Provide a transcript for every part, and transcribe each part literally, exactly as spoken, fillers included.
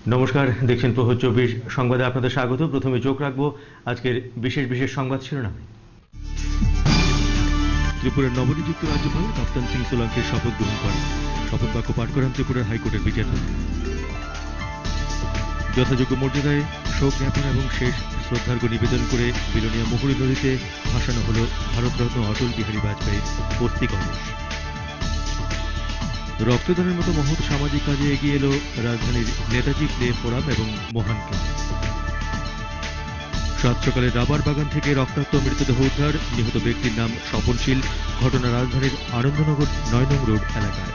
নমস্কার, দেখছেন প্রহর চব্বিশ সংবাদে আপনাদের স্বাগত। প্রথমে চোখ রাখবো আজকের বিশেষ বিশেষ সংবাদ শিরোনামে। ত্রিপুরার নবনিযুক্ত রাজ্যপাল কাপ্তান সিং সোলাঙ্কির শপথ গ্রহণ করেন। শপথ বাক্য পাঠ করেন ত্রিপুরার হাইকোর্টের বিচারপতি। যথাযোগ্য মর্যাদায় শোক জ্ঞাপন এবং শেষ শ্রদ্ধার্ঘ্য নিবেদন করে বিলোনিয়া মুহুরী নদীতে ভাসানো হল ভারতরত্ন অটল বিহারী বাজপেয়ীর অস্থি কলস। রক্তদানের মতো মহৎ সামাজিক কাজে এগিয়ে এলো রাজধানীর নেতাজি প্লে ফোরাম এবং মহান ক্লাব। সাত সকালে রাবার বাগান থেকে রক্তাক্ত মৃতদেহ উদ্ধার, নিহত ব্যক্তির নাম স্বপনশীল। ঘটনা রাজধানীর আনন্দনগর নয় নং রোড এলাকায়।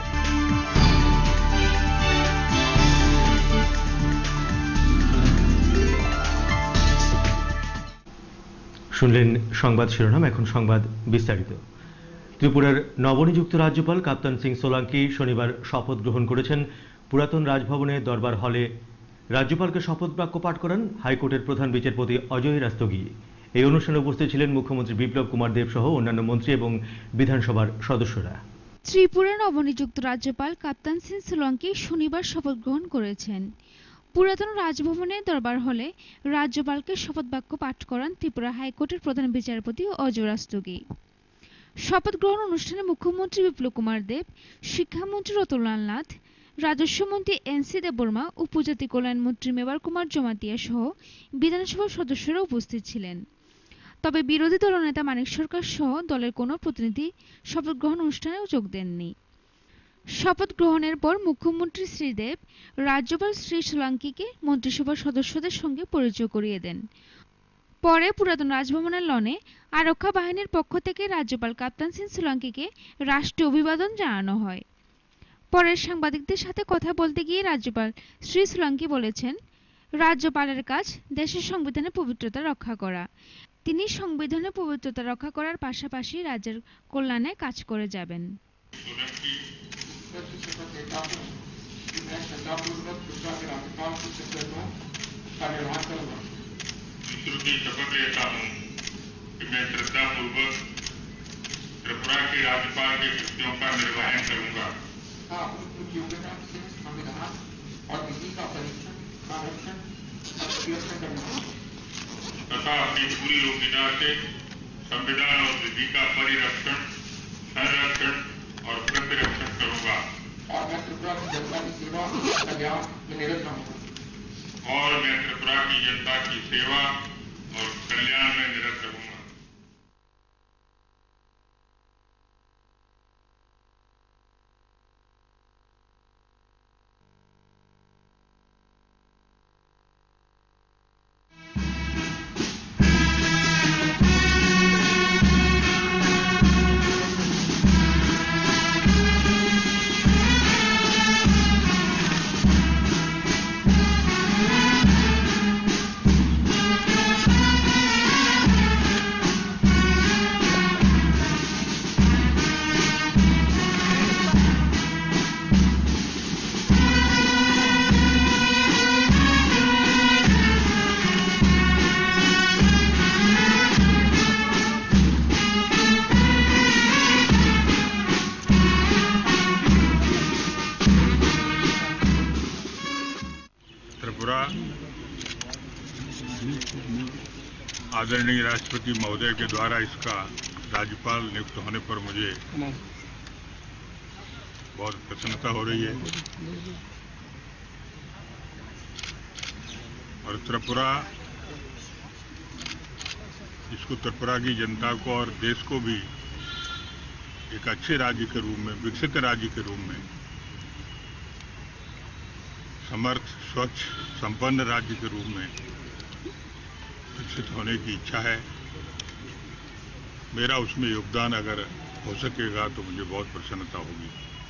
শুনলেন সংবাদ শিরোনাম, এখন সংবাদ বিস্তারিত। ত্রিপুরার নবনিযুক্ত রাজ্যপাল কাপ্তান সিং সোলাঙ্কি শনিবার শপথ গ্রহণ করেছেন। পুরাতন রাজভবনে দরবার হলে রাজ্যপালকে শপথ বাক্য পাঠ করান হাইকোর্টের প্রধান বিচারপতি অজয় রাস্তোগি। এই অনুষ্ঠানে উপস্থিত ছিলেন মুখ্যমন্ত্রী বিপ্লব কুমার দেব সহ অন্যান্য মন্ত্রী এবং বিধানসভার সদস্যরা। ত্রিপুরার নবনিযুক্ত রাজ্যপাল কাপ্তান সিং সোলাঙ্কি শনিবার শপথ গ্রহণ করেছেন। পুরাতন রাজভবনে দরবার হলে রাজ্যপালকে শপথ বাক্য পাঠ করান ত্রিপুরা হাইকোর্টের প্রধান বিচারপতি অজয় রাস্তোগি। শপথ গ্রহণ অনুষ্ঠানে মুখ্যমন্ত্রী বিপ্লব কুমার দেব, শিক্ষামন্ত্রী রতনলাল নাথ, রাজস্ব মন্ত্রী এন সি দেববর্মা, উপজাতি কল্যাণ মন্ত্রী মেবার কুমার জমাতিয়া সহ বিধানসভার সদস্যরা উপস্থিত ছিলেন। তবে বিরোধী দলনেতা মানিক সরকার সহ দলের কোনো প্রতিনিধি শপথ গ্রহণ অনুষ্ঠানেও যোগ দেননি। শপথ গ্রহণের পর মুখ্যমন্ত্রী শ্রীদেব রাজ্যপাল শ্রী সোলাঙ্কিকে মন্ত্রিসভার সদস্যদের সঙ্গে পরিচয় করিয়ে দেন। পরে পুরাতন রাজভবনের লনে আরক্ষা বাহিনীর পক্ষ থেকে রাজ্যপাল কাপ্তান সিং সোলাঙ্কিকে রাষ্ট্রীয় অভিবাদন জানানো হয়। পরে সাংবাদিকদের সাথে কথা বলতে গিয়ে রাজ্যপাল শ্রী সোলাঙ্কি বলেছেন, রাজ্যপালের কাজ দেশের সংবিধানের পবিত্রতা রক্ষা করা। তিনি সংবিধানের পবিত্রতা রক্ষা করার পাশাপাশি রাজ্যের কল্যাণে কাজ করে যাবেন। की शपथ लेता हूँ कि मैं श्रद्धापूर्वक त्रिपुरा के राज्यपाल की शक्तियों का निर्वहन करूंगा तथा अपनी पूरी योग्यता से संविधान और विधि का परिरक्षण, संरक्षण और प्रतिरक्षण करूंगा और मैं त्रिपुरा की जनता की सेवा कल्याण में निरत रहूंगा और मैं त्रिपुरा की जनता की सेवा और कल्याण में निरत रहूंगा। आदरणीय राष्ट्रपति महोदय के द्वारा इसका राज्यपाल नियुक्त होने पर मुझे बहुत प्रसन्नता हो रही है और त्रिपुरा इसको त्रिपुरा की जनता को और देश को भी एक अच्छे राज्य के रूप में, विकसित राज्य के रूप में, समर्थ, स्वच्छ, संपन्न राज्य के रूप में विकसित होने की इच्छा है। मेरा उसमें योगदान अगर हो सकेगा तो मुझे बहुत प्रसन्नता होगी।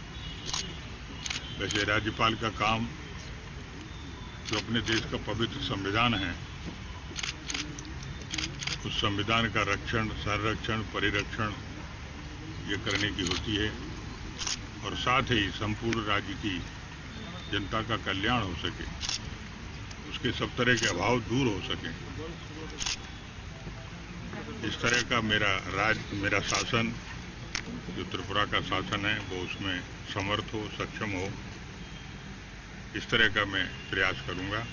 वैसे राज्यपाल का काम जो अपने देश का पवित्र संविधान है, उस संविधान का रक्षण, संरक्षण, परिरक्षण ये करने की होती है और साथ ही संपूर्ण राज्य की जनता का कल्याण हो सके, उसके सब तरह के अभाव दूर हो सके, इस तरह का मेरा राज मेरा शासन जो त्रिपुरा का शासन है वो उसमें समर्थ हो, सक्षम हो इस तरह का मैं प्रयास करूंगा।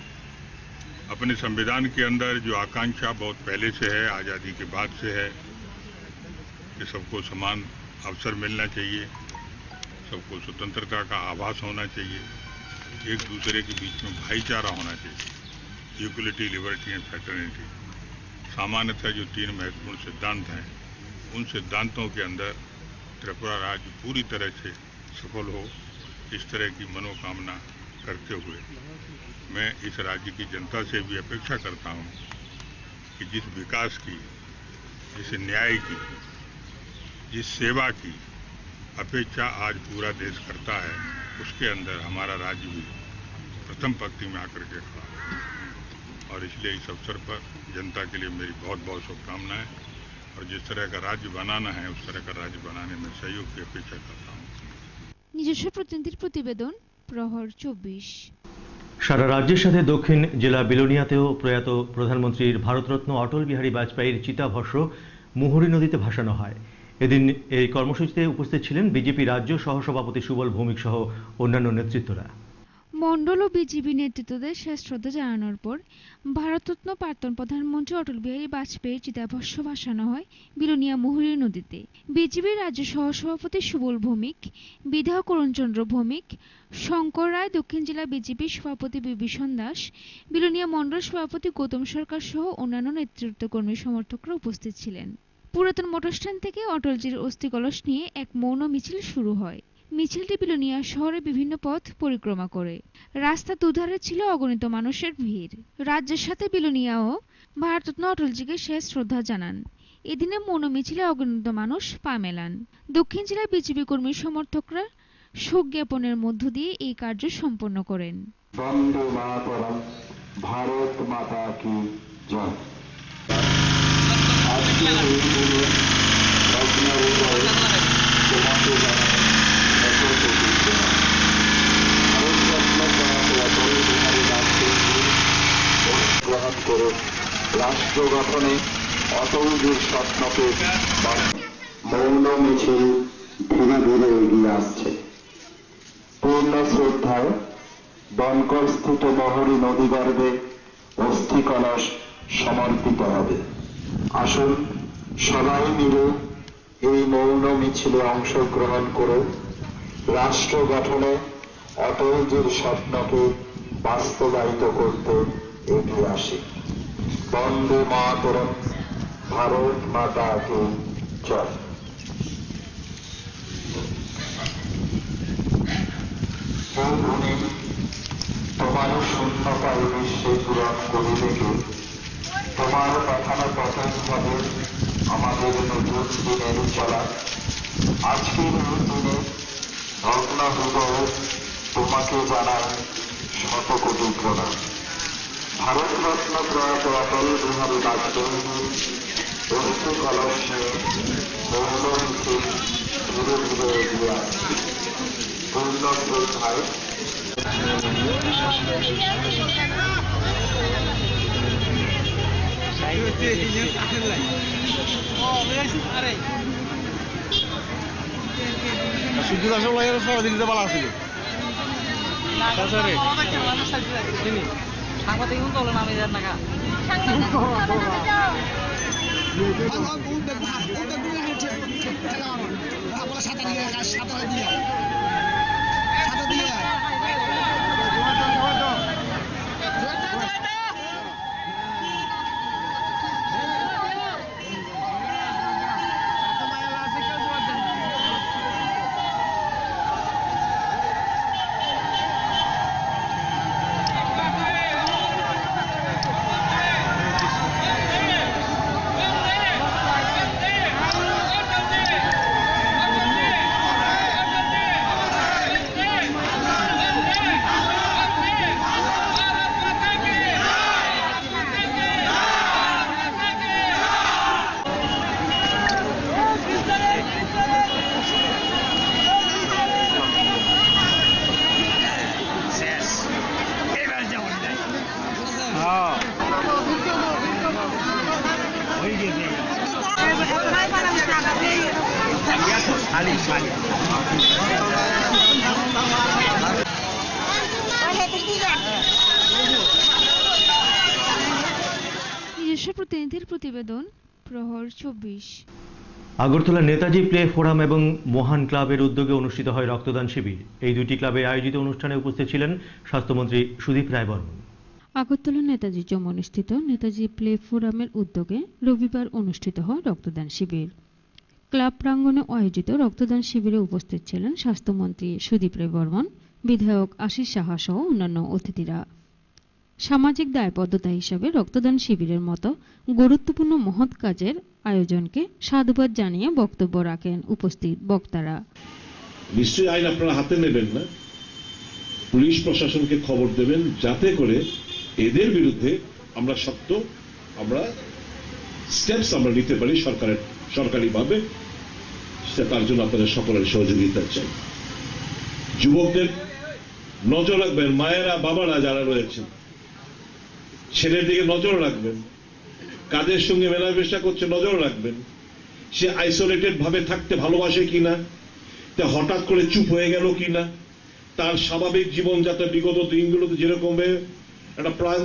अपने संविधान के अंदर जो आकांक्षा बहुत पहले से है, आज़ादी के बाद से है कि सबको समान अवसर मिलना चाहिए, सबको स्वतंत्रता का आभास होना चाहिए, एक दूसरे के बीच में भाईचारा होना चाहिए, इक्वलिटी, लिबर्टी एंड फ्रेटर्निटी, सामान्यतः जो तीन महत्वपूर्ण सिद्धांत हैं, उन सिद्धांतों के अंदर त्रिपुरा राज्य पूरी तरह से सफल हो, इस तरह की मनोकामना करते हुए मैं इस राज्य की जनता से भी अपेक्षा करता हूं कि जिस विकास की, जिस न्याय की, जिस सेवा की अपेक्षा आज पूरा देश करता है, उसके अंदर हमारा राज्य भी प्रथम पंक्ति में आकर के खड़ा है। और इसलिए इस अवसर पर जनता के लिए मेरी बहुत बहुत शुभकामनाएं, और जिस तरह का राज्य बनाना है उस तरह का राज्य बनाने में सहयोग की अपेक्षा करता हूँ। নিজস্ব প্রতিনিধির প্রতিবেদন, প্রহর চব্বিশ। সারা রাজ্যের সাথে দক্ষিণ জেলা বিলোনিয়াতেও প্রয়াত প্রধানমন্ত্রীর ভারতরত্ন অটল বিহারী বাজপেয়ীর চিতাভস্ম মুহুরী নদীতে ভাসানো হয়। এদিন এই কর্মসূচিতে উপস্থিত ছিলেন বিজেপি রাজ্য সহসভাপতি সুবল ভৌমিক সহ অন্যান্য নেতৃত্বরা। মন্ডল ও বিজেপি নেতৃত্বদের শেষ শ্রদ্ধা জানানোর পর ভারতরত্ন প্রাক্তন প্রধানমন্ত্রী অটল বিহারী বাজপেয়ীর চিতাভস্ম ভাসানো হয় বিলোনিয়া মুহুরী নদীতে। বিজেপির রাজ্য সহসভাপতি সুবল ভৌমিক, বিধায়ক অরুণচন্দ্র ভৌমিক, শঙ্কর রায়, দক্ষিণ জেলা বিজেপির সভাপতি বিভীষণ দাস, বিলোনিয়া মন্ডল সভাপতি গৌতম সরকার সহ অন্যান্য নেতৃত্বকর্মী সমর্থকরা উপস্থিত ছিলেন। পুরাতন মোটরস্ট্যান্ড থেকে অটলজির অস্থি কলস নিয়ে এক মৌন মিছিল শুরু হয়। মিছিলটি বিলোনিয়া শহরের বিভিন্ন পথ পরিক্রমা করে। রাস্তার দুধারে ছিল অগণিত মানুষের ভিড়। রাজ্যের সাথে বিলোনিয়াও ভারতরত্ন অটলজিকে শেষ শ্রদ্ধা জানান। এদিনে মৌন মিছিলে অগণিত মানুষ পা মেলান। দক্ষিণ জেলার বিজেপি কর্মী সমর্থকরা শোক জ্ঞাপনের মধ্য দিয়ে এই কার্য সম্পন্ন করেন। বন্দে মাতরম, ভারত মাতা কি জয়। আজকে এই দিনে রত্ন হৃদয় তোমাকে জানাই গ্রহণ করে রাষ্ট্র গঠনে অটলজির স্বপ্নকে মৌন মিছিল ধীরে ধীরে এগিয়ে আসছে। পূর্ণ শ্রদ্ধায় দনকলস্থিত মুহুরী নদীগর্ভে অস্থি কলস সমর্পিত হবে। আসুন সবাই মিলে এই মৌন মিছিলে অংশগ্রহণ করে রাষ্ট্র গঠনে অটলজির স্বপ্নকে বাস্তবায়িত করতে এগিয়ে আসি। বন্দে মাতরম, ভারত মাতা কি জয়। হে ভূমি, তোমার শূন্যতায় বিশ্বে পূরণ করিবে কে? তোমার পাঠানো পথের ভাবে আমাদের নতুন দিনের চলা। আজকের এই দিনে ভগ্ন হৃদয়ে তোমাকে জানাই শত কোটি প্রণাম। ভারতরত্ন প্রয়াত অটল বিহারী বাজপেয়ীর অস্থি কলস নিয়ে মৌন মিছিল ধীরে ধীরে এগিয়ে আসছে। পূর্ণ শ্রদ্ধায় শুধু আসল লাগে সব দিতে পালা ছিল সাংবাদিক বলো না আমি টাকা খালি খালি নিজস্ব প্রতিনিধির প্রতিবেদন, প্রহর চব্বিশ। আগরতলা নেতাজি প্লে ফোরাম এবং মহান ক্লাবের উদ্যোগে অনুষ্ঠিত হয় রক্তদান শিবির। এই দুটি ক্লাবে আয়োজিত অনুষ্ঠানে উপস্থিত ছিলেন স্বাস্থ্যমন্ত্রী সুদীপ রায় বর্মন। আগরতলা নেতাজি চৌমুহনীস্থিত নেতাজি প্লে ফোরামের উদ্যোগে রবিবার অনুষ্ঠিত হয় রক্তদান শিবির। ক্লাব প্রাঙ্গণে আয়োজিত রক্তদান শিবিরে উপস্থিত ছিলেন স্বাস্থ্যমন্ত্রী সুদীপ রায় বর্মন, বিধায়ক আশিস সাহা সহ অন্যান্য অতিথিরা। সামাজিক দায়বদ্ধতা হিসাবে রক্তদান শিবিরের মতো গুরুত্বপূর্ণ মহৎ কাজের আয়োজনকে সাধুবাদ জানিয়ে বক্তব্য রাখেন উপস্থিত বক্তারা। নিশ্চয়ই আইন আপনারা হাতে নেবেন না, পুলিশ প্রশাসনকে খবর দেবেন যাতে করে এদের বিরুদ্ধে আমরা সত্য আমরা স্টেপস আমরা নিতে পারি সরকারের সরকারিভাবে। তার জন্য আপনাদের সকলের সহযোগিতা চাই। যুবকদের নজর রাখবেন, মায়েরা বাবারা যারা রয়েছেন ছেলের দিকে নজর রাখবেন, কাদের সঙ্গে মেলামেশা করছে নজর রাখবেন, সে আইসোলেটেড ভাবে থাকতে ভালোবাসে কিনা, তা হঠাৎ করে চুপ হয়ে গেল কিনা, তার স্বাভাবিক জীবনযাত্রা বিগত দিনগুলোতে যেরকম একটা প্রাণ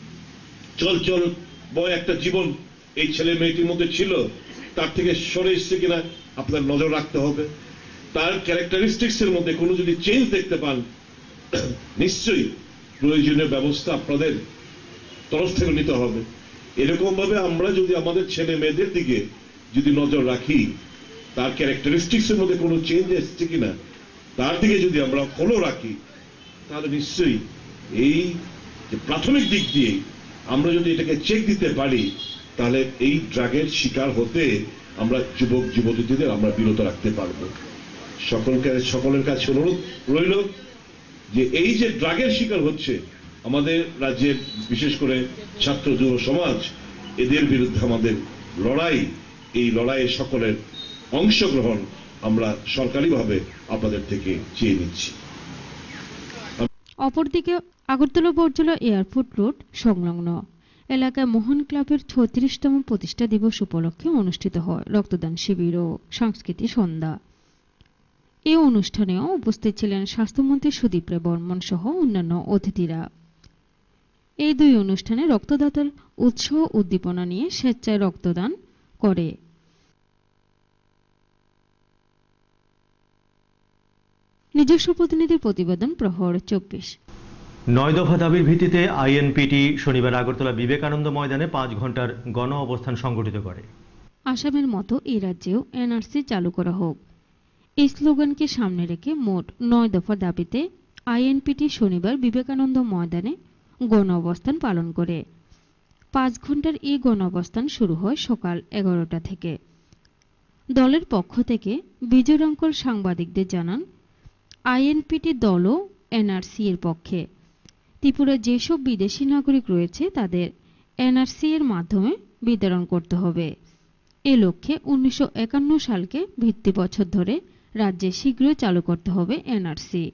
চলচল বয় একটা জীবন এই ছেলে মেয়েটির মধ্যে ছিল তার থেকে সরে এসছে কিনা আপনার নজর রাখতে হবে। তার ক্যারেক্টারিস্টিক্স এর মধ্যে কোনো যদি চেঞ্জ দেখতে পান নিশ্চয়ই প্রয়োজনীয় ব্যবস্থা আপনাদের তরফ থেকে নিতে হবে। এরকম ভাবে আমরা যদি আমাদের ছেলে মেয়েদের দিকে যদি নজর রাখি, তার ক্যারেক্টারিস্টিক্স এর মধ্যে কোনো চেঞ্জ এসছে কিনা তার দিকে যদি আমরা ফলো রাখি, তাহলে নিশ্চয়ই এই যে প্রাথমিক দিক দিয়ে আমরা যদি এটাকে চেক দিতে পারি, তাহলে এই ড্রাগের শিকার হতে আমরা যুবক যুবতীদের আমরা বিরত রাখতে পারবো। সকলকে সকলের কাছে অনুরোধ রইল যে এই যে ড্রাগের শিকার হচ্ছে আমাদের রাজ্যের বিশেষ করে ছাত্র যুব সমাজ, এদের বিরুদ্ধে আমাদের লড়াই, এই লড়াইয়ে সকলের অংশগ্রহণ আমরা সরকারিভাবে আপনাদের থেকে চেয়ে নিচ্ছি। অপরদিকে আগরতলা বরজলা এয়ারপোর্ট রোড সংলগ্ন এলাকায় মোহন ক্লাবের ছত্রিশতম প্রতিষ্ঠা দিবস উপলক্ষে অনুষ্ঠিত হয় রক্তদান শিবির ও সাংস্কৃতিক সন্ধ্যা। এই অনুষ্ঠানেও উপস্থিত ছিলেন স্বাস্থ্যমন্ত্রী সুদীপ রায় বর্মন সহ অন্যান্য অতিথিরা। এই দুই অনুষ্ঠানে রক্তদাতার উৎসাহ উদ্দীপনা নিয়ে স্বেচ্ছায় রক্তদান করে। নিজস্ব প্রতিনিধির প্রতিবেদন, প্রহর চব্বিশ। নয় দফা দাবির ভিত্তিতে আইএনপিটি শনিবার আগরতলা বিবেকানন্দ ময়দানে পাঁচ ঘন্টার গণ অবস্থান সংগঠিত করে। আসামের মতো এই রাজ্যেও এনআরসি চালু করা হোক, এই স্লোগানকে সামনে রেখে মোট নয় দফা দাবিতে আইএনপিটি শনিবার বিবেকানন্দ ময়দানে গণ অবস্থান পালন করে। পাঁচ ঘন্টার এই গণ অবস্থান শুরু হয় সকাল এগারোটা থেকে। দলের পক্ষ থেকে বিজয় রঙ্কল সাংবাদিকদের জানান, আইএনপিটি দলও এনআরসি এর পক্ষে। ত্রিপুরায় যেসব বিদেশি নাগরিক রয়েছে তাদের এনআরসি এর মাধ্যমে বিতরণ করতে হবে। এ লক্ষ্যে উনিশশো একান্ন সালকে ভিত্তি বছর ধরে রাজ্যে শীঘ্রই চালু করতে হবে এনআরসি।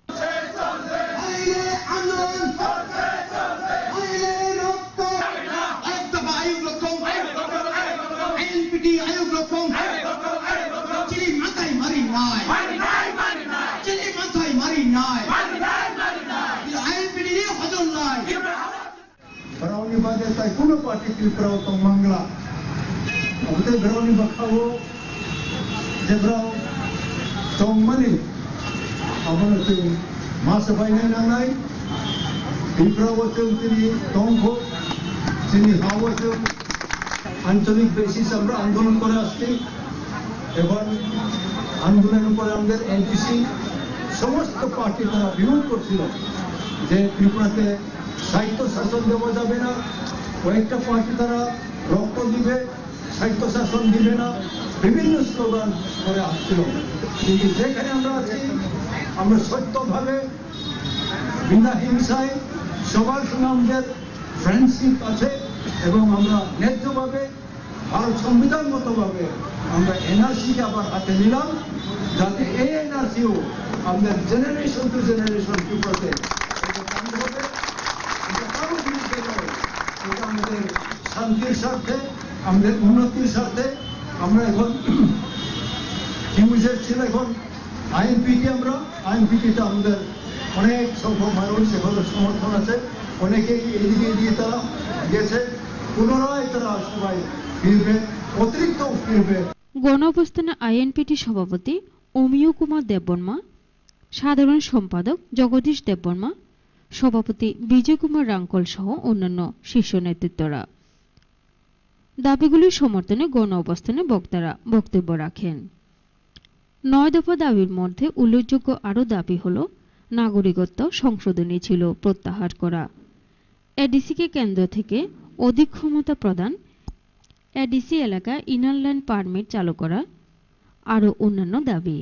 তাই কোন পার্টি ত্রিপুরা বাংলা আমাদের বেরোনি বাখাবো যেগুলো মানে আমার মাস বাইনাই নাংনাই ত্রিপুরা বছর তিনি টঙ্ক তিনি হা বছর আঞ্চলিক বেসিস আমরা আন্দোলন করে আসছি। এবং আন্দোলনের পরে আমাদের এনপিসি সমস্ত পার্টি তারা বিরোধ করছিল যে ত্রিপুরাতে সাহিত্য শাসন দেওয়া যাবে না, কয়েকটা পার্টি তারা রক্ত দিবে, সাহিত্য শাসন দিবে না, বিভিন্ন স্লোগান করে আসছিল। কিন্তু যেখানে আমরা আছি আমরা সত্যভাবে বিনা হিংসায় সবার সঙ্গে আমাদের ফ্রেন্ডশিপ আছে এবং আমরা ন্যায্যভাবে ভারত সংবিধান মতোভাবে আমরা এনআরসিকে আবার হাতে নিলাম, যাতে এই এনআরসিও আমাদের জেনারেশন টু জেনারেশন ত্রিপুরাতে এটা আমাদের শান্তির স্বার্থে, আমাদের উন্নতির স্বার্থে। আমরা এখন হিউজের ছিল এখন আইএনপিটি, আমরা আইএনপিটিটা আমাদের অনেক সংখ্যক মানুষ এখনো সমর্থন আছে, অনেকেই এদিকে এদিকে তারা গেছে, পুনরায় তারা সবাই ফিরবে, অতিরিক্ত ফিরবে। গণ অবস্থানে আইএনপিটি সভাপতি অমিয় কুমার দেববর্মা, সাধারণ সম্পাদক জগদীশ দেববর্মা, সভাপতি বিজয় কুমার রাঙ্কল সহ অন্যান্য শীর্ষ নেতৃত্বরা দাবিগুলির সমর্থনে গণ অবস্থানে বক্তারা বক্তব্য রাখেন। নয় দফা দাবির মধ্যে উল্লেখযোগ্য আরও দাবি হল নাগরিকত্ব সংশোধনী ছিল প্রত্যাহার করা, এডিসিকে কেন্দ্র থেকে অধিক ক্ষমতা প্রদান, এডিসি এলাকায় ইনার লাইন পারমিট চালু করা, আরও অন্যান্য দাবি।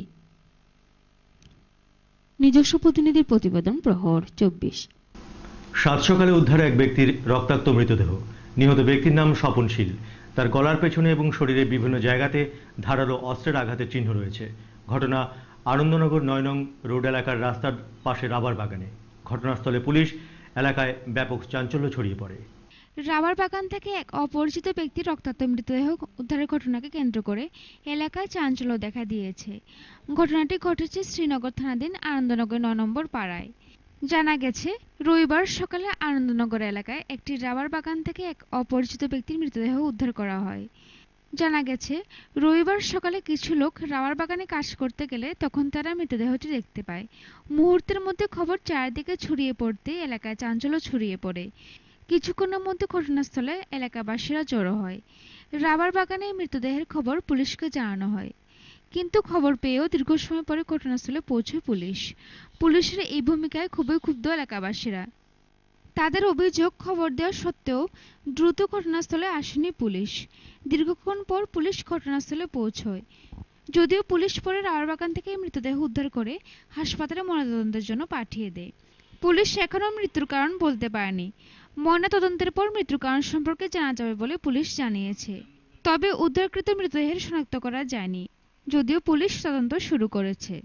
নিজস্ব প্রতিনিধির প্রতিবেদন, প্রহর চব্বিশ। সাত সকালে উদ্ধারে এক ব্যক্তির রক্তাক্ত মৃতদেহ। নিহত ব্যক্তির নাম স্বপন শীল। তার গলার পেছনে এবং শরীরের বিভিন্ন জায়গাতে ধারালো অস্ত্রের আঘাতের চিহ্ন রয়েছে। ঘটনা আনন্দনগর নয় নং রোড এলাকার রাস্তার পাশে রাবার বাগানে। ঘটনাস্থলে পুলিশ, এলাকায় ব্যাপক চাঞ্চল্য ছড়িয়ে পড়ে। রাবার বাগান থেকে এক অপরিচিত ব্যক্তির রক্তাক্ত মৃতদেহ উদ্ধারের ঘটনাকে কেন্দ্র করে এলাকায় চাঞ্চল্য দেখা দিয়েছে। ঘটনাটি ঘটেছে শ্রীনগর থানাধীন আনন্দনগর নয় নম্বর পাড়ায়। জানা গেছে, রবিবার সকালে আনন্দনগর এলাকায় একটি রাবার বাগান থেকে এক অপরিচিত ব্যক্তির মৃতদেহ উদ্ধার করা হয়। জানা গেছে, রবিবার সকালে কিছু লোক রাবার বাগানে কাজ করতে গেলে তখন তারা মৃতদেহটি দেখতে পায়। মুহূর্তের মধ্যে খবর চারদিকে ছড়িয়ে পড়তে এলাকায় চাঞ্চল্য ছড়িয়ে পড়ে। কিছুক্ষণের মধ্যে ঘটনাস্থলে এলাকাবাসীরা জড়ো হয়। রাবার বাগানে মৃতদেহের খবর পুলিশকে জানানো হয়, কিন্তু খবর পেয়েও দীর্ঘ সময় পরে ঘটনাস্থলে পৌঁছয় পুলিশ। পুলিশের এই ভূমিকায় খুবই ক্ষুব্ধ এলাকাবাসীরা। তাদের অভিযোগ, খবর দেওয়া সত্ত্বেও দ্রুত ঘটনাস্থলে আসেনি পুলিশ। দীর্ঘক্ষণ পর পুলিশ ঘটনাস্থলে পৌঁছয়। যদিও পুলিশ পরে রাবার বাগান থেকে মৃতদেহ উদ্ধার করে হাসপাতালে ময়নাতদন্তের জন্য পাঠিয়ে দেয়। পুলিশ এখনও মৃত্যুর কারণ বলতে পারেনি। ময়নাতদন্তের পর মৃত্যুর কারণ সম্পর্কে জানা যাবে বলে পুলিশ জানিয়েছে। তবে উদ্ধারকৃত মৃতদেহের শনাক্ত করা যায়নি, যদিও পুলিশ তদন্ত শুরু করেছে।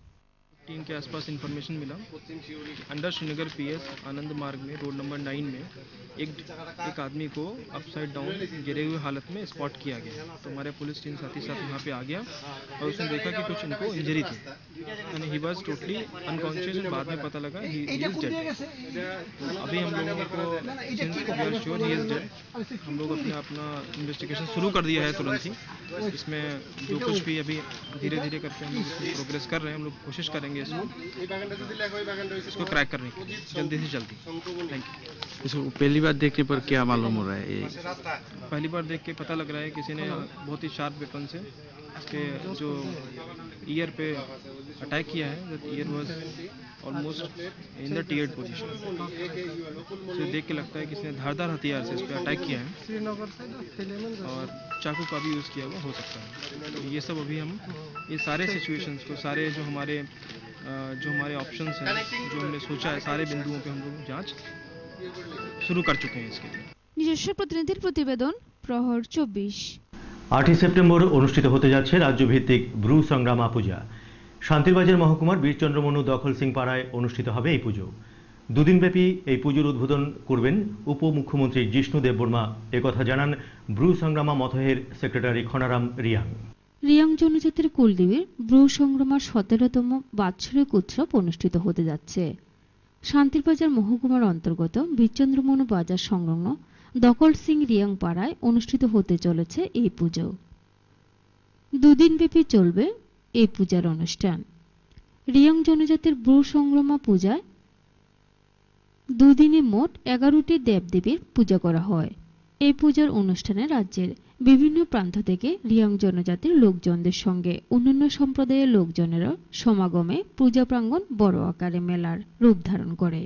टीम के आसपास इंफॉर्मेशन मिला, अंडर श्रीनगर पीएस आनंद मार्ग में रोड नंबर नाइन में एक एक आदमी को अपसाइड डाउन गिरे हुए हालत में स्पॉट किया गया। तो हमारे पुलिस टीम साथ ही साथ यहाँ पे आ गया और उसने देखा कि कुछ इनको इंजरी थी and he was totally unconscious. बाद में पता लगा ही इज डेड। अभी हम लोगों को since we are sure he is dead, हम लोग अपना अपना इन्वेस्टिगेशन शुरू कर दिया है तुरंत ही। इसमें जो कुछ भी अभी धीरे धीरे करके हम लोग प्रोग्रेस कर रहे हैं, हम लोग कोशिश करेंगे इसको इसको क्रैक करने की जल्दी से जल्दी। Thank you. इसको पहली बार देखने पर क्या मालूम हो रहा है? ये पहली बार देख के पता लग रहा है किसी ने बहुत ही शार्प वेपन से इसके जो ईयर पे अटैक किया है। That year was almost in the tiered position. तो देख के लगता है किसी ने धारदार हथियार से इस पे अटैक किया है और चाकू का भी यूज़ किया हुआ हो सकता है। तो ये सब अभी हम ये सारे सिचुएशंस को, सारे जो हमारे जो हमारे ऑप्शंस हैं, जो हमने सोचा है, सारे बिंदुओं पे हम लोग जांच शुरू कर चुके हैं इसके लिए। নিজস্ব প্রতিনিধির প্রতিবেদন, প্রহর চব্বিশ। আটই সেপ্টেম্বর অনুষ্ঠিত হতে যাচ্ছে রাজ্যভিত্তিক ব্রু সংগ্রামা পূজা। শান্তিরবাজার মহকুমার বীরচন্দ্রমনু দখল সিং পাড়ায় অনুষ্ঠিত হবে এই পুজো। দুদিনব্যাপী এই পুজোর উদ্বোধন করবেন উপমুখ্যমন্ত্রী জিষ্ণু দেববর্মা। একথা জানান ব্রু সংগ্রামা মথহের সেক্রেটারি খনারাম রিয়াং। রিয়াং জনজাতির কুলদেবীর ব্রু সংগ্রামার সতেরোতম বাৎসরিক উৎসব অনুষ্ঠিত হতে যাচ্ছে। শান্তিরবাজার মহকুমার অন্তর্গত বীরচন্দ্রমনু বাজার সংলগ্ন দখল সিং রিয়াং পাড়ায় অনুষ্ঠিত হতে চলেছে এই পুজো। দুদিনব্যাপী চলবে এই পূজার অনুষ্ঠান। রিয়াং জনজাতির ব্রু সংগ্রামা পূজায় দুদিনে মোট এগারোটি দেবদেবীর পূজা করা হয়। এই পূজার অনুষ্ঠানে রাজ্যের বিভিন্ন প্রান্ত থেকে রিয়াং জনজাতির লোকজনদের সঙ্গে অন্যান্য সম্প্রদায়ের লোকজনেরও সমাগমে পূজা প্রাঙ্গণ বড় আকারে মেলার রূপ ধারণ করে।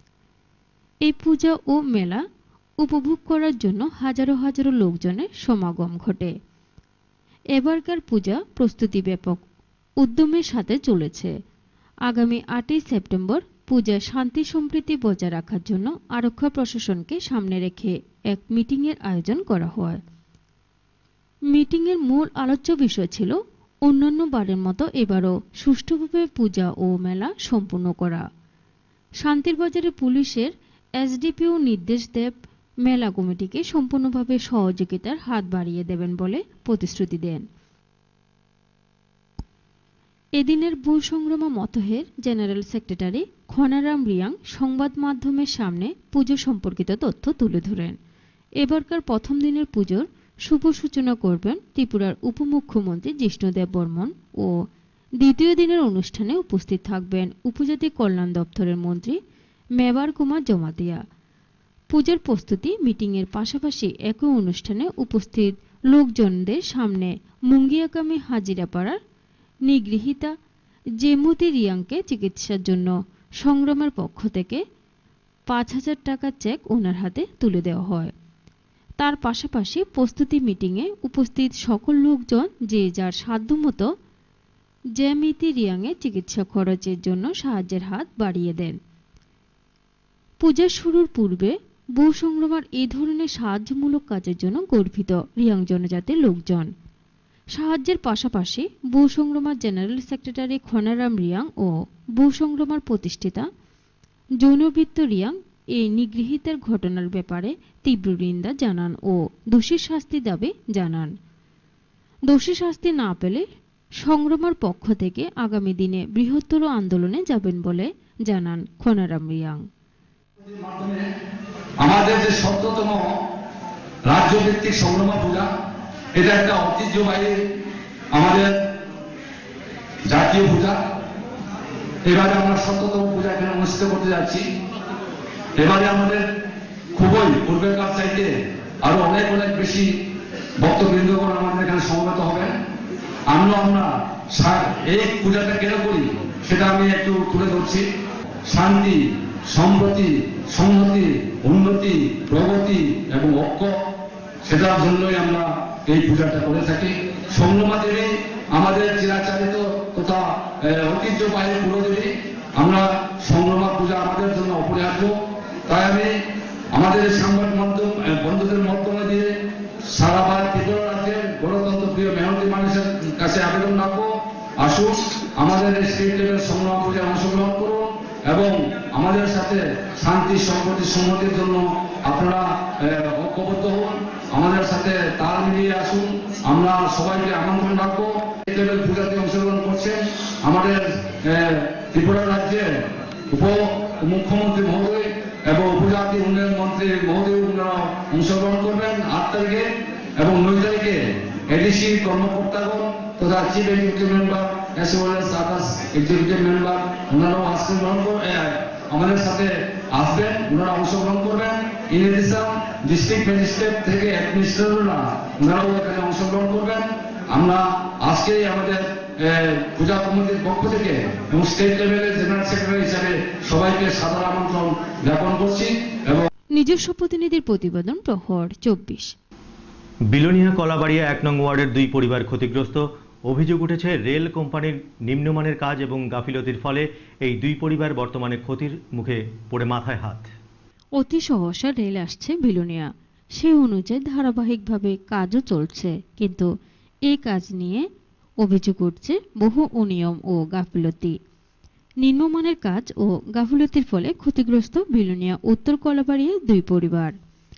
এই পূজা ও মেলা উপভোগ করার জন্য হাজারো হাজারো লোকজনের সমাগম ঘটে। এবারকার পূজা প্রস্তুতি ব্যাপক উদ্যমের সাথে চলেছে। আগামী আটই সেপ্টেম্বর পূজায় শান্তি সম্প্রীতি বজায় রাখার জন্য আরক্ষা প্রশাসনকে সামনে রেখে এক মিটিংয়ের আয়োজন করা হয়। মিটিংয়ের মূল আলোচ্য বিষয় ছিল অন্যান্য বারের মতো এবারও সুষ্ঠুভাবে পূজা ও মেলা সম্পূর্ণ করা। শান্তিরবাজারে পুলিশের এসডিপিও নির্দেশ দেব মেলা কমিটিকে সম্পূর্ণভাবে সহযোগিতার হাত বাড়িয়ে দেবেন বলে প্রতিশ্রুতি দেন। এদিনের ভূ সংগ্রাম মতহের জেনারেল সেক্রেটারি খনারাম রিয়াং সংবাদ মাধ্যমের সামনে পুজো সম্পর্কিত তথ্য তুলে ধরেন। এবারকার প্রথম দিনের পুজোর শুভ সূচনা করবেন ত্রিপুরার উপমুখ্যমন্ত্রী জিষ্ণুদেব বর্মন ও দ্বিতীয় দিনের অনুষ্ঠানে উপস্থিত থাকবেন উপজাতি কল্যাণ দপ্তরের মন্ত্রী মেবার কুমার জমাতিয়া। পূজার প্রস্তুতি মিটিংয়ের পাশাপাশি একই অনুষ্ঠানে উপস্থিত লোকজনদের সামনে মুঙ্গিয়াকামী হাজিরাপাড়ার নিগৃহীতা জেমুতি রিয়াংকে চিকিৎসার জন্য সংগ্রামের পক্ষ থেকে পাঁচ হাজার টাকার চেক ওনার হাতে তুলে দেওয়া হয়। তার পাশাপাশি প্রস্তুতি মিটিংয়ে উপস্থিত সকল লোকজন যে যার সাধ্যমতো জেমিতি রিয়াংয়ের চিকিৎসা খরচের জন্য সাহায্যের হাত বাড়িয়ে দেন। পূজা শুরুর পূর্বে বহু সংগ্রামের এই ধরনের সাহায্যমূলক কাজের জন্য গর্বিত রিয়াং জনজাতির লোকজন। সাহায্যের পাশাপাশি বহু সংগ্রামের জেনারেল সেক্রেটারি খনারাম রিয়াং ও বহু সংগ্রামের প্রতিষ্ঠাতা যৌনবৃত্ত রিয়াং এই নিগৃহীতের ঘটনার ব্যাপারে তীব্র নিন্দা জানান ও দোষী শাস্তি দাবি জানান। দোষী শাস্তি না পেলে সংগ্রামের পক্ষ থেকে আগামী দিনে বৃহত্তর আন্দোলনে যাবেন বলে জানান খনারাম রিয়াং। আমাদের যে সপ্ততম রাজ্যভিত্তিক সংগ্রাম পূজা, এটা একটা ঐতিহ্যবাহী আমাদের জাতীয় পূজা। এবারে আমরা সপ্ততম পূজা এখানে অনুষ্ঠিত করতে যাচ্ছি। এবারে আমাদের খুবই পূর্বেকার চাইতে আরো অনেক অনেক বেশি ভক্তবৃন্দগণ আমাদের এখানে সমবেত হবেন। আমরা আমরা এই পূজাটা কেন করি সেটা আমি একটু তুলে ধরছি। শান্তি, সম্প্রতি, সংহতি, উন্নতি, প্রগতি এবং ঐক্য, সেটার জন্যই আমরা এই পূজাটা করে থাকি। সংগ্রামা দেবী আমাদের চিরাচারিত তথা ঐতিহ্যবাহী পুরোদেবী। আমরা সংগ্রামা পূজা আমাদের জন্য অপরিহার্য। তাই আমি আমাদের সংবাদ মাধ্যম বন্ধুদের মাধ্যমে দিয়ে সারা ভারত ত্রিপুরা রাজ্যের গণতন্ত্র প্রিয় মেহনতি মানুষের কাছে আবেদন রাখবো, আসুন আমাদের এই স্টেট লেভেল সংগ্রাম পূজায় অংশগ্রহণ করুন এবং আমাদের সাথে শান্তি, সম্প্রতি, সংহতির জন্য আপনারা ঐক্যবদ্ধ হন, আমাদের সাথে তাল মিলিয়ে আসুন। আমরা সবাইকে আমন্ত্রণ রাখবো। এই লেভেল পূজাতে অংশগ্রহণ করছেন আমাদের ত্রিপুরা রাজ্যের উপ মুখ্যমন্ত্রী মহোদয় এবং উপজাতি উন্নয়ন মন্ত্রী মহোদয় অংশগ্রহণ করবেন আট তারিখে এবং নয় তারিখে এডিসি কর্মকর্তাগণ তথা chief executive member as well as others executive member ওনারাও অংশগ্রহণ আমাদের সাথে আসবেন, ওনারা অংশগ্রহণ করবেন। ইন এডিশন ডিস্ট্রিক্ট ম্যাজিস্ট্রেট থেকে অ্যাডমিনিস্ট্রেটররা ওনারাও এখানে অংশগ্রহণ করবেন। আমরা আজকেই আমাদের পূজা কমিটির পক্ষ থেকে এবং স্টেট লেভেলের জেনারেল সেক্রেটারি হিসাবে সবাইকে সাদর আমন্ত্রণ জ্ঞাপন করছি। এবং নিজস্ব প্রতিনিধির প্রতিবেদন, প্রহর চব্বিশ। বিলোনিয়া কলাবাড়িয়া এক নং ওয়ার্ডের দুই পরিবার ক্ষতিগ্রস্ত। অভিযোগ উঠেছে রেল কোম্পানির নিম্নমানের কাজ এবং গাফিলতির ফলে এই দুই পরিবার বর্তমানে ক্ষতির মুখে পড়ে মাথায় হাত। অতি সহসা রেল আসছে বিলোনিয়া, সেই অনুযায়ী ধারাবাহিকভাবে কাজও চলছে, কিন্তু এই কাজ নিয়ে অভিযোগ উঠছে বহু অনিয়ম ও গাফিলতি। নিম্নমানের কাজ ও গাফিলতির ফলে ক্ষতিগ্রস্ত বিলোনিয়া উত্তর কলাবাড়িয়া দুই পরিবার।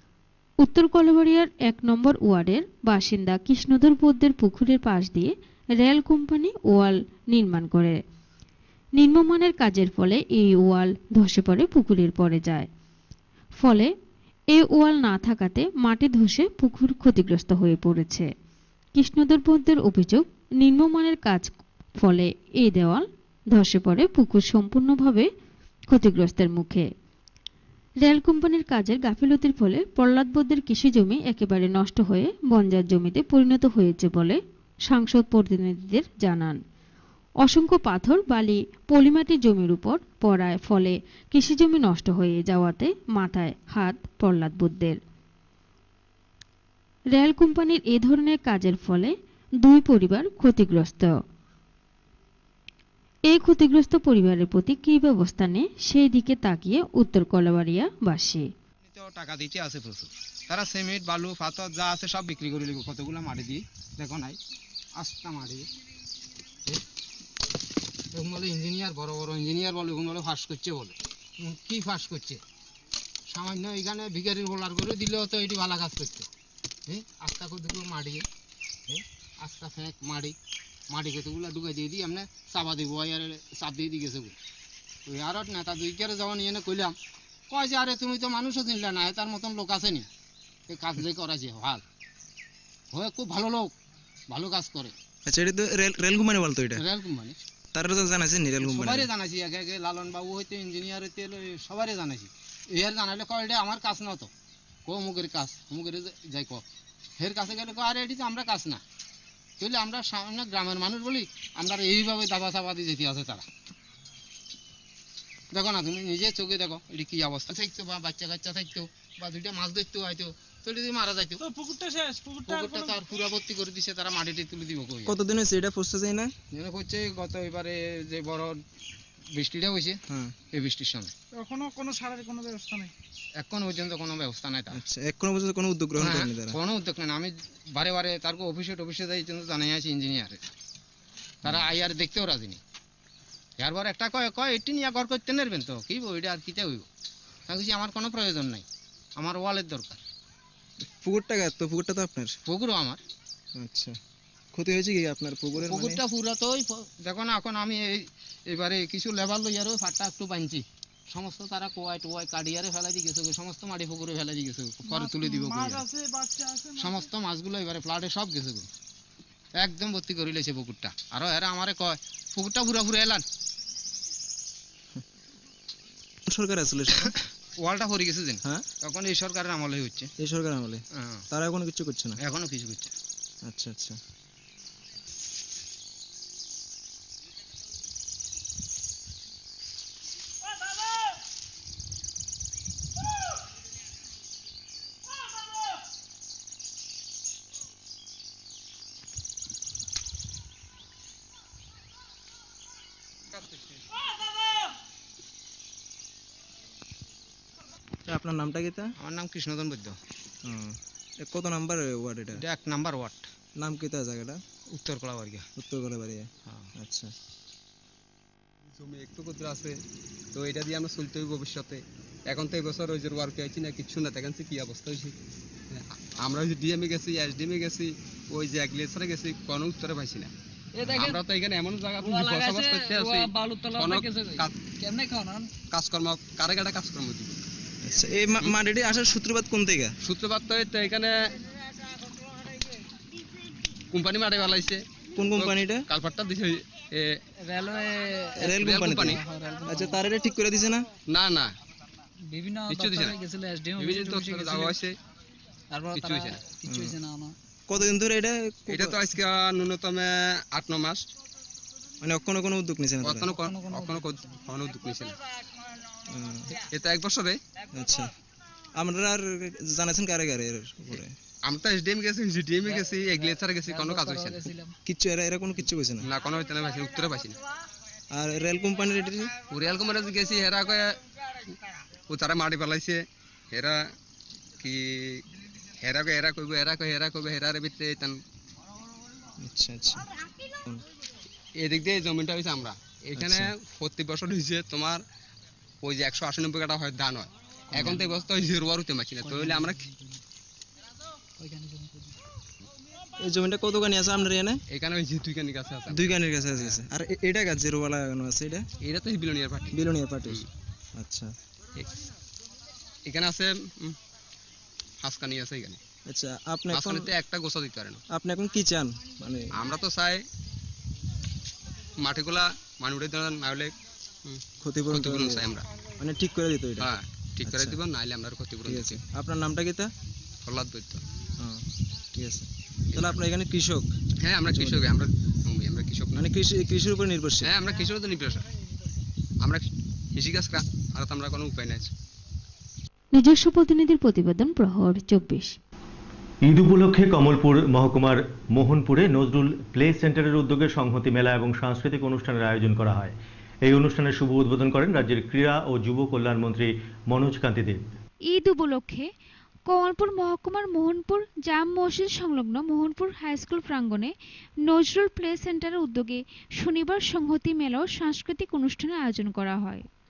উত্তর কলাবাড়িয়ার এক নম্বর ওয়ার্ডের বাসিন্দা কৃষ্ণধর বৌদ্ধের পুকুরের পাশ দিয়ে রেল কোম্পানি ওয়াল নির্মাণ করে। নিম্নমানের কাজের ফলে এই ওয়াল ধসে পড়ে পুকুরের পড়ে যায়। ফলে এই ওয়াল না থাকাতে মাটি ধসে পুকুর ক্ষতিগ্রস্ত হয়ে পড়েছে। কৃষ্ণধর বৌদ্ধের অভিযোগ, নিম্নমানের কাজ ফলে এই দেওয়াল ধসে পড়ে পুকুর সম্পূর্ণভাবে ক্ষতিগ্রস্তের মুখে। রেল কোম্পানির কাজের গাফিলতির ফলে প্রহ্লাদ বৌদ্ধের কৃষি জমি একেবারে নষ্ট হয়ে বঞ্জার জমিতে পরিণত হয়েছে বলে সাংসদ প্রতিনিধিদের জানান। অসংখ্য পাথর, বালি, পলিমাটি জমির উপর পড়ায় ফলে কৃষি জমি নষ্ট হয়ে যাওয়াতে মাথায় হাত প্রহ্লাদ বৌদ্ধের। রেল কোম্পানির এ ধরনের কাজের ফলে দুই পরিবার ক্ষতিগ্রস্ত। এই ক্ষতিগ্রস্ত পরিবারের প্রতি কি ব্যবস্থা নেই সেই দিকে তাকিয়ে উত্তর কলাবাড়িয়া বাসী। টাকা দিতে আছে প্রচুর, তারা সিমেন্ট, বালু, পাথর যা আছে সব বিক্রি করে লিখো। কতগুলো মাটি দিই দেখো নাই, আস্তা মাটি বলে ইঞ্জিনিয়ার, বড় বড় ইঞ্জিনিয়ার বলে বলে ফাঁস করছে, বলে কি ফাঁস করছে, সামান্য এখানে ভিখারির হোল্ডার করে দিলেও তো এটি ভালো কাজ করছে। হ্যাঁ আস্তা করে দুটো মাটি, হ্যাঁ আস্তা ফেঁক মাটি, মাটি ক্ষেতগুলো ঢুকাই দিয়ে দিই আমরা চাপা দিব আর চাপ দিয়ে দিয়ে গেছে ওই আর নেতা দুই কেরে যাওয়া নিয়ে না কইলাম কয় যে আরে তুমি তো মানুষও চিনলে না তার মতন লোক আছে নি এই কাজ যে করাছে ভাল হয়ে খুব ভালো লোক ভালো কাজ করে। আচ্ছা এটা তো রেল রেল কোম্পানি বলতো এটা রেল কোম্পানি তারা তো জানাইছেন রেল কোম্পানি সবারই জানাইছি আগে আগে লালন বাবু হইতে ইঞ্জিনিয়ার হইতে সবারই জানাইছি এর জানাইলে কয় এটা আমার কাজ না তো কো মুগের কাজ মুগের যাই ক হের কাছে গেলে কয় আরে এটি তো আমরা কাজ না তাহলে আমরা সামনে গ্রামের মানুষ বলি আমরা এইভাবে দাবা চাপা দিয়ে যেতে আছে তারা। দেখো না তুমি নিজে চোখে দেখো এটি কি অবস্থা থাকতো বা বাচ্চা কাচ্চা থাকতো বা দুইটা মাছ ধরতো হয়তো তাহলে তুমি মারা যাইতো পুকুরটা শেষ পুকুরটা তার পুরা ভর্তি করে দিছে তারা মাটিতে তুলে দিব কই কতদিন হয়েছে এটা পৌঁছে যায় না যেন হচ্ছে গত এবারে যে বড় বৃষ্টিটা হয়েছে হ্যাঁ এই বৃষ্টির সময় এখনো কোনো সারের কোনো ব্যবস্থা নেই এখন পর্যন্ত কোনো ব্যবস্থা নাই তার। আচ্ছা এখনো পর্যন্ত কোনো উদ্যোগ গ্রহণ করেনি তারা কোনো উদ্যোগ নেই আমি বারে বারে তার অফিসে অফিসে যাই জন্য জানাই আছি ইঞ্জিনিয়ারে তারা আইয়ার দেখতেও রাজি নেই এরবার একটা কয় কয় এটি নিয়ে ঘর করতে নেবেন তো কি ওইটা আর কিতে হইব আমি বলছি আমার কোনো প্রয়োজন নাই আমার ওয়ালের দরকার। পুকুরটা তো পুকুরটা তো আপনার পুকুরও আমার। আচ্ছা ক্ষতি হয়েছে কি আপনার পুকুরের পুকুরটা পুরা তো দেখো না এখন আমি এই এবারে কিছু লেবার লইয়ারও ফাটটা একটু বানছি সমস্ত তারা কোয়াই টোয়াই কাটিয়ারে ফেলাই দিয়ে গেছে সমস্ত মাটি পুকুরে ফেলাই দিয়ে গেছে পরে তুলে দিব সমস্ত মাছগুলো এবারে ফ্লাডে সব গেছে একদম ভর্তি করে লেছে পুকুরটা আরো এরা আমারে কয় পুকুরটা পুরা পুরা এলান সরকার আসলে ওয়ালটা পড়ে গেছে দিন হ্যাঁ তখন এই সরকারের আমলে হচ্ছে এই সরকার আমলে তারা এখনো কিছু করছে না এখনো কিছু করছে। আচ্ছা আচ্ছা আপনার নামটা কি তা? আমার নাম কৃষ্ণধন বৈদ্য। কত নাম্বার ওয়ার্ড এটা? এটা এক নাম্বার ওয়ার্ড। নাম কি তা জায়গাটা? উত্তর কলাবাড়িয়া। উত্তর কলাবাড়িয়া। আচ্ছা জমি একটু কত আছে তো এটা দিয়ে আমরা চলতে হবে ভবিষ্যতে। এখন তো এই বছর ওই যে ওয়ার্ক আইছি না কিছু না দেখাচ্ছি কি অবস্থা হয়েছে আমরা ওই ডিএমএ গেছি এসডিএমএ গেছি ওই যে এগ্লেসারে গেছি কোনো উত্তরে পাইছি না। আমরা তো এখানে এমন জায়গা বসবাস করতে আছি কেমনে খাওয়ান কাজকর্ম কারে কাটা কাজকর্ম দিব। আচ্ছা এই মাটিটি আসার সূত্রপাত কোন থেকে? সূত্রপাত তো এখানে কোম্পানি মাটি বানাইছে। কোন কোম্পানিটা? কালপাটটা দিছে রেলওয়ে রেল কোম্পানি। আচ্ছা তার এটা ঠিক করে দিছে না? না না বিভিন্ন দপ্তরে গেছিল এসডিএম বিভিন্ন দপ্তরে যাওয়া হইছে তারপর কিছু হইছে না কিছু হইছে না না। কতদিন ধরে এটা? এটা তো আজকে ন্যূনতম আট নয় মাস। মানে কোনো কোনো উদ্যোগ নিছে না? কোনো কোনো কোনো উদ্যোগ নিছে না। এটা এক বছরে। আচ্ছা আমরা আর জানাছেন কারে কারে এর উপরে? আমরা এসডিএম গেছি জিডিএম গেছি এগ্লেসারে গেছি কোনো কাজ হইছে না কিছু এরা এরা কোনো কিছু কইছে না? না কোনো হইতে না ভাই উত্তরে পাইছি না। আর রেল কোম্পানির এটা রেল কোম্পানিতে গেছি এরা কয় ও তারা মাটি পালাইছে এরা কি এরা কয় এরা কইবো এরা কয় এরা কইবো এরার ভিতরে তান। আচ্ছা আচ্ছা এদিক দিয়ে জমিটা হইছে আমরা এখানে প্রতি বছর হইছে তোমার ওই যে একশো আশি নব্বই কাটা হয় ধান হয় এখন তো এই বছর ওই জিরো হইতে পারছি না তাহলে আমরা এই জমিটা কত কানি আছে আপনার এখানে? এখানে ওই যে দুই কানি কাছে আছে। দুই কানির কাছে আছে। আর এটা গাছ জিরো ওয়ালা লাগানো আছে এটা? এটা তো বিলোনিয়ার পার্টি। Billionaire party. আচ্ছা এখানে আছে হাসকানি আছে এখানে। আচ্ছা আপনি এখন একটা গোছা দিতে পারেন। আপনি এখন কি চান? মানে আমরা তো চাই মাটিগুলা মানে উঠে দেন না হলে ক্ষতিপূরণ চাই আমরা। মানে ঠিক করে দিতে এটা? হ্যাঁ ঠিক করে দিব না হলে আমরা ক্ষতিপূরণ দিচ্ছি। আপনার নামটা কি তা? প্রহ্লাদ বৈদ্য। হ্যাঁ ঠিক আছে। তাহলে আপনারা এখানে কৃষক? হ্যাঁ আমরা কৃষক। আমরা আমরা কৃষক মানে কৃষি কৃষির উপর নির্ভরশীল? হ্যাঁ আমরা কৃষির উপর নির্ভরশীল। আমরা কৃষিকাজ আর আমরা কোনো উপায় নাই। নিজস্ব প্রতিনিধির প্রতিবেদন, প্রহর চব্বিশ। ঈদ উপলক্ষে কমলপুর মহকুমার মোহনপুরে নজরুল প্লে সেন্টারের উদ্যোগে সংহতি মেলা এবং সাংস্কৃতিক অনুষ্ঠানের আয়োজন করা হয়। এই অনুষ্ঠানের শুভ উদ্বোধন করেন রাজ্যের ক্রীড়া ও যুব কল্যাণ মন্ত্রী মনোজ কান্তি দেব। ঈদ উপলক্ষে কমলপুর মহকুমার মোহনপুর জাম মসজিদ সংলগ্ন মোহনপুর হাইস্কুল প্রাঙ্গণে নজরুল প্লে সেন্টারের উদ্যোগে শনিবার সংহতি মেলা ও সাংস্কৃতিক অনুষ্ঠানের আয়োজন করা হয়।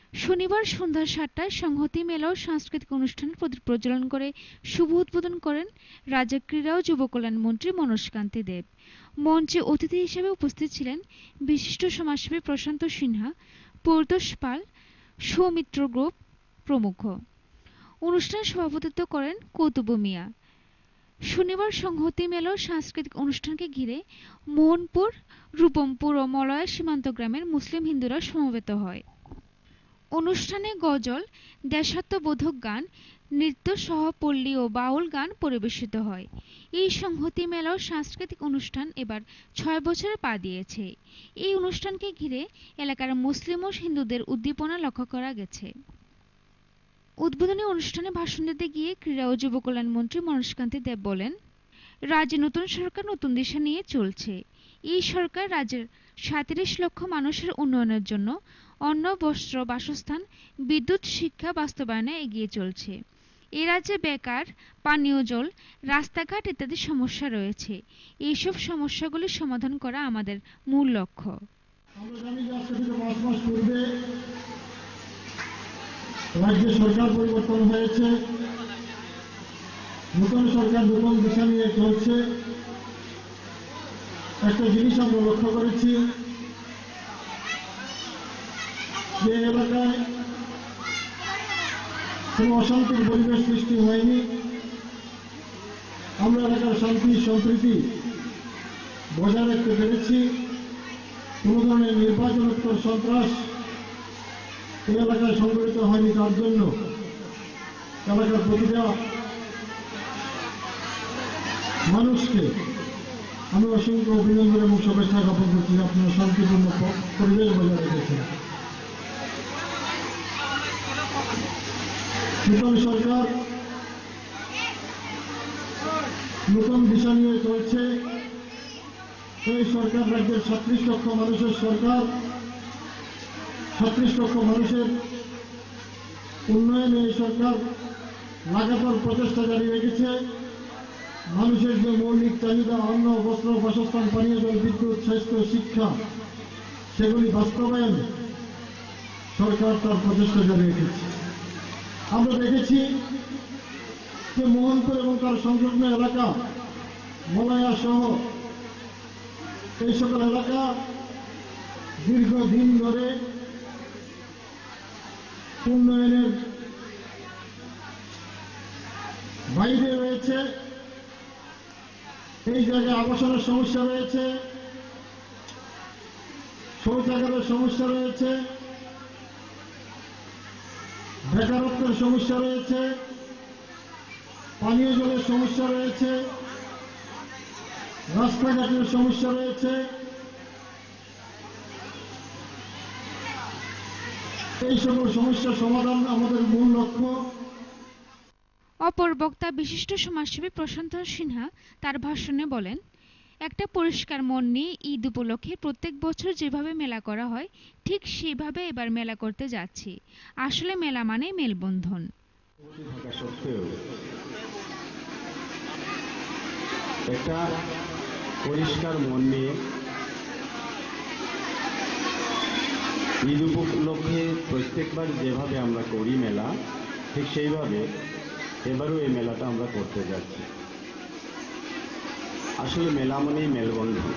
শনিবার সন্ধ্যা সাতটায় সংহতি মেলা ও সাংস্কৃতিক অনুষ্ঠানের প্রদীপ প্রজ্বলন করে শুভ উদ্বোধন করেন রাজ্যের ক্রীড়া ও যুব কল্যাণ মন্ত্রী মনোজ কান্তি দেব। মঞ্চে অতিথি হিসেবে উপস্থিত ছিলেন বিশিষ্ট সমাজসেবী প্রশান্ত সিনহা, পরিতোষ পাল, সৌমিত্র গ্রুপ প্রমুখ। অনুষ্ঠানে সভাপতিত্ব করেন কৌতুব মিয়া। শনিবার সংহতি মেলা ও সাংস্কৃতিক অনুষ্ঠানকে ঘিরে মোহনপুর, রূপমপুর ও মলয়া সীমান্ত গ্রামের মুসলিম হিন্দুরা সমবেত হয়। অনুষ্ঠানে গজল, দেশাত্মবোধক গান, নৃত্য সহ পল্লী ও বাউল গান পরিবেশিত হয়। এই সংহতি মেলা ও সাংস্কৃতিক অনুষ্ঠান এবার ছয় বছরে পা দিয়েছে। এই অনুষ্ঠানকে ঘিরে এলাকার মুসলিম ও হিন্দুদের উদ্দীপনা লক্ষ্য করা গেছে। উদ্বোধনী অনুষ্ঠানে ভাষণ দিতে গিয়ে ক্রীড়া ও যুব কল্যাণ মন্ত্রী মনোজ কান্তি দেব বলেন, রাজ্যে নতুন সরকার নতুন দিশা নিয়ে চলছে। এই সরকার রাজ্যের সাঁত্রিশ লক্ষ মানুষের উন্নয়নের জন্য অন্ন, বস্ত্র, বাসস্থান, বিদ্যুৎ, শিক্ষা বাস্তবায়নে এগিয়ে চলছে। এ রাজ্যে বেকার, পানীয় জল, রাস্তাঘাট ইত্যাদি সমস্যা রয়েছে। এইসব সমস্যাগুলি সমাধান করা আমাদের মূল লক্ষ্য। রাজ্যে সরকার পরিবর্তন হয়েছে, নতুন সরকার নতুন দিশা নিয়ে চলছে। একটা জিনিস আমরা লক্ষ্য করেছি যে এলাকায় কোনো অশান্তির পরিবেশ সৃষ্টি হয়নি। আমরা এলাকার শান্তি সম্প্রীতি বজায় রাখতে পেরেছি। কোনো ধরনের নির্বাচনোত্তর সন্ত্রাস এই এলাকায় সংঘটিত হয়নি। তার জন্য এলাকার প্রতিটা মানুষকে আমি অসংখ্য অভিনন্দন এবং শুভেচ্ছা জ্ঞাপন করছি। আপনারা শান্তিপূর্ণ পরিবেশ বজায় রেখেছেন। নতুন সরকার নতুন দিশা নিয়ে চলছে। এই সরকার রাজ্যের ছত্রিশ লক্ষ মানুষের সরকার। ছত্রিশ লক্ষ মানুষের উন্নয়নে এই সরকার লাগাতার প্রচেষ্টা জারি রেখেছে। মানুষের যে মৌলিক চাহিদা অন্ন, বস্ত্র, বাসস্থান, পানীয় জল, বিদ্যুৎ, স্বাস্থ্য, শিক্ষা সেগুলি বাস্তবায়ন সরকার তার প্রচেষ্টা জারি রেখেছে। আমরা দেখেছি যে মোহনপুর এবং তার সংলগ্ন এলাকা, মলয়া সহ এই সকল এলাকা দীর্ঘদিন ধরে উন্নয়নের বাইরে রয়েছে। এই জায়গায় আবাসনের সমস্যা রয়েছে, শৌচাগারের সমস্যা রয়েছে, বেকারত্বের সমস্যা রয়েছে, পানীয় জলের সমস্যা রয়েছে, রাস্তাঘাটের সমস্যা রয়েছে। এই সকল সমস্যার সমাধান আমাদের মূল লক্ষ্য। অপর বক্তা বিশিষ্ট সমাজসেবী প্রশান্ত সিনহা তার ভাষণে বলেন, একটা পরিষ্কার মন নিয়ে ঈদ উপলক্ষে প্রত্যেক বছর যেভাবে মেলা করা হয় ঠিক সেভাবে এবার মেলা করতে যাচ্ছি। আসলে মেলা মানে মেলবন্ধন। একটা পরিষ্কার মন নিয়ে ঈদ উপলক্ষে প্রত্যেকবার যেভাবে আমরা করি মেলা, ঠিক সেইভাবে এবারও এই মেলাটা আমরা করতে যাচ্ছি। আসলে মেলা মানেই মেলবন্ধন।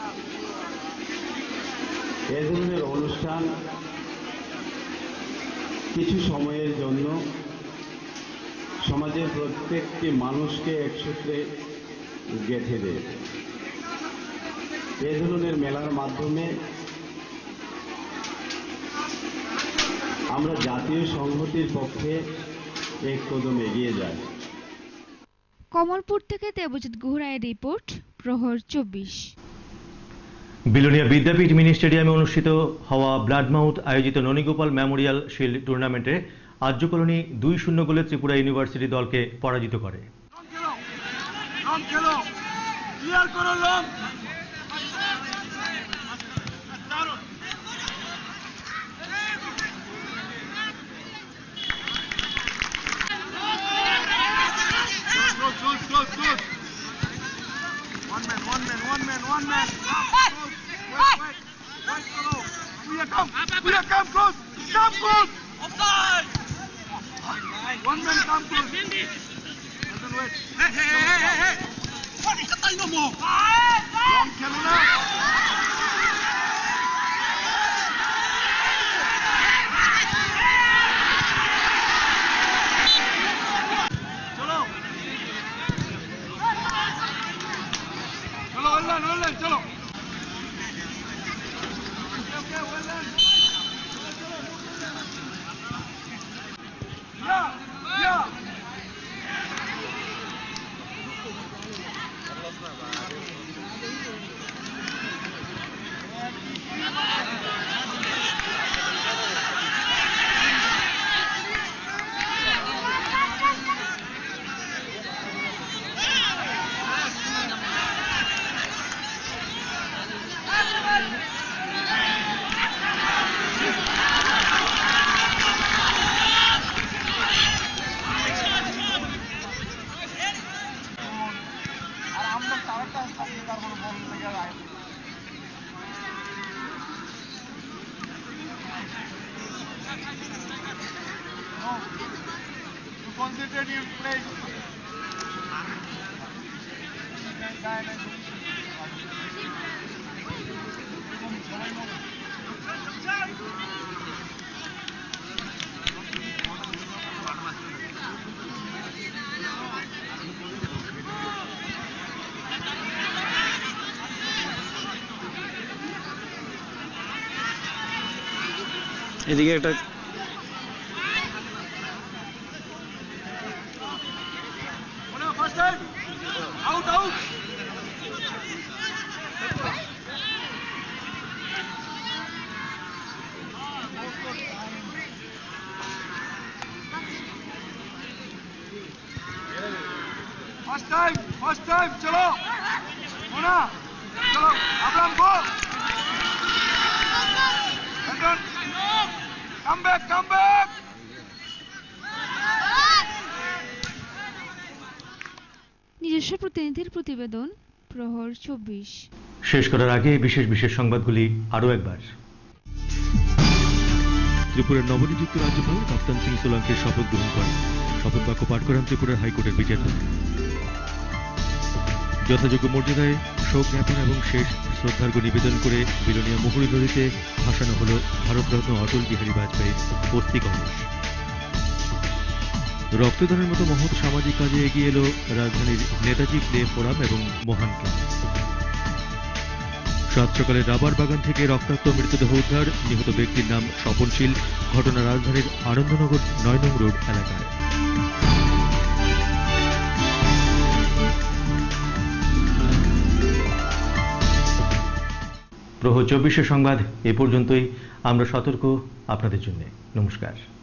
এ ধরনের অনুষ্ঠান কিছু সময়ের জন্য সমাজের প্রত্যেকটি মানুষকে একসূত্রে গেঁথে দেয়। এ ধরনের মেলার মাধ্যমে আমরা জাতীয় সংহতির পক্ষে এক কদম এগিয়ে যাই। কমলপুর থেকে দেবজিৎ গুহরায়ের রিপোর্ট, প্রহর চব্বিশ। বিলোনিয়া বিদ্যাপীঠ মিনি স্টেডিয়ামে অনুষ্ঠিত হওয়া ব্লাডমাউথ আয়োজিত ননীগোপাল মেমোরিয়াল শিল্ড টুর্নামেন্টে আর্য কলোনি দুই শূন্য গোলে ত্রিপুরা ইউনিভার্সিটি দলকে পরাজিত করে। One man, one man, one man, one man. Wait, wait, wait, wait, we are come, we are come close, come close. One man come to doesn't wait. Hey, hey, hey, hey, hey! What is the no more? Long খেলো না চলো চলো well done, well done, চলো okay, well done. Yeah, yeah. Concentrate your play. এদিকে একটা First time. Out, out. First time, first time, चलो, होना, चलो, Abram go. Come back, come back. নিজস্ব প্রতিনিধির প্রতিবেদন প্রহর চব্বিশ। শেষ করার আগে বিশেষ বিশেষ সংবাদগুলি আরও একবার। ত্রিপুরার নবনিযুক্ত রাজ্যপাল কাপ্তান সিং সোলাঙ্কির শপথ গ্রহণ করেন। শপথ বাক্য পাঠ করান ত্রিপুরার হাইকোর্টের বিচারপতি। যথাযোগ্য মর্যাদায় শোক জ্ঞাপন এবং শেষ শ্রদ্ধার্ঘ্য নিবেদন করে বিলোনিয়া মুহুরী নদীতে ভাসানো হল ভারতরত্ন অটল বিহারী বাজপেয়ীর অস্থি কলস। রক্তদানের মতো মহৎ সামাজিক কাজে এগিয়ে এলো রাজধানীর নেতাজি প্লে ফোরাম এবং মহান ক্লাব। সাত সকালে রাবার বাগান থেকে রক্তাক্ত মৃতদেহ উদ্ধার, নিহত ব্যক্তির নাম স্বপনশীল। ঘটনা রাজধানীর আনন্দনগর নয় নং রোড এলাকায়। প্রহর চব্বিশের সংবাদ এ পর্যন্তই। আমরা সতর্ক আপনাদের জন্য। নমস্কার।